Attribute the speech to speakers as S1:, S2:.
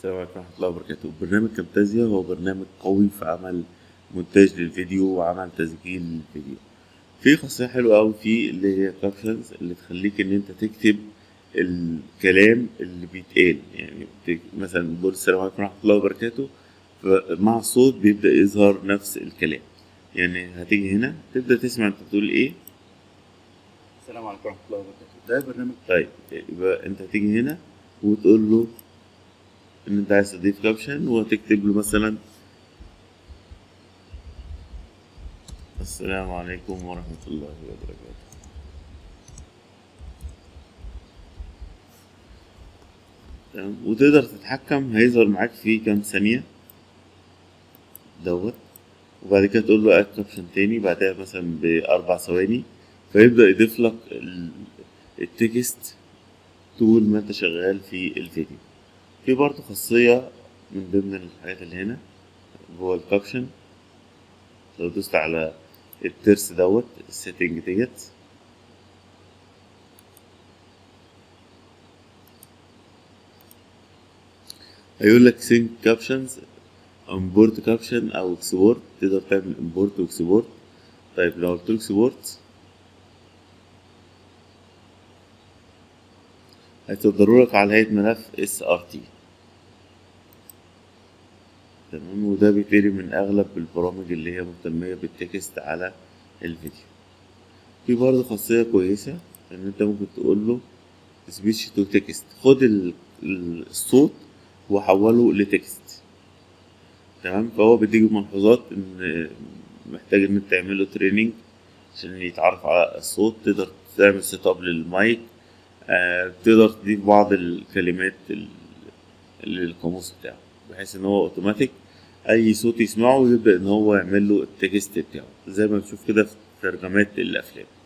S1: السلام عليكم ورحمة الله وبركاته. برنامج كامتازيا هو برنامج قوي في عمل مونتاج للفيديو وعمل تسجيل للفيديو. في خاصية حلوة أوي فيه اللي هي كابشنز اللي تخليك إن أنت تكتب الكلام اللي بيتقال، يعني مثلا بقول السلام عليكم ورحمة الله وبركاته، فمع الصوت بيبدأ يظهر نفس الكلام. يعني هتيجي هنا تبدأ تسمع أنت بتقول إيه.
S2: السلام عليكم ورحمة الله وبركاته. ده برنامج
S1: طيب يبقى أنت هتيجي هنا وتقول له إن أنت عايز تضيف كابشن وتكتب له مثلا السلام عليكم ورحمة الله وبركاته. تمام، وتقدر تتحكم هيظهر معاك في كام ثانية دوت. وبعد كده تقول له اد كابشن تاني بعدها مثلا ب4 ثواني، فيبدأ يضيف لك التكست طول ما انت شغال في الفيديو. في برضه خاصية من ضمن الحاجات اللي هنا جوه الكابشن، لو دوست على الترس دوت السيتنج ديت هيقول لك سينك كابشنز امبورت كابشن او اكسبورت. تقدر تعمل امبورت واكسبورت. طيب لو قلت له اكسبورت هيصدره لك على هيئة ملف SRT. تمام، وده بيتقري من اغلب البرامج اللي هي مهتمية بالتكست على الفيديو. في برضه خاصية كويسة ان انت ممكن تقول له سبيتش تو تكست، خد الصوت وحوله لتكست. تمام، فهو بيديك ملحوظات ان محتاج ان انت تعمله تريننج عشان يتعرف على الصوت. تقدر تعمل سيت اب للمايك. تقدر تضيف بعض الكلمات للقاموس بتاعه بحيث ان هو اوتوماتيك اي صوت يسمعه يبدأ ان هو يعمل له التكست بتاعه زي ما بتشوف كده في ترجمات الافلام.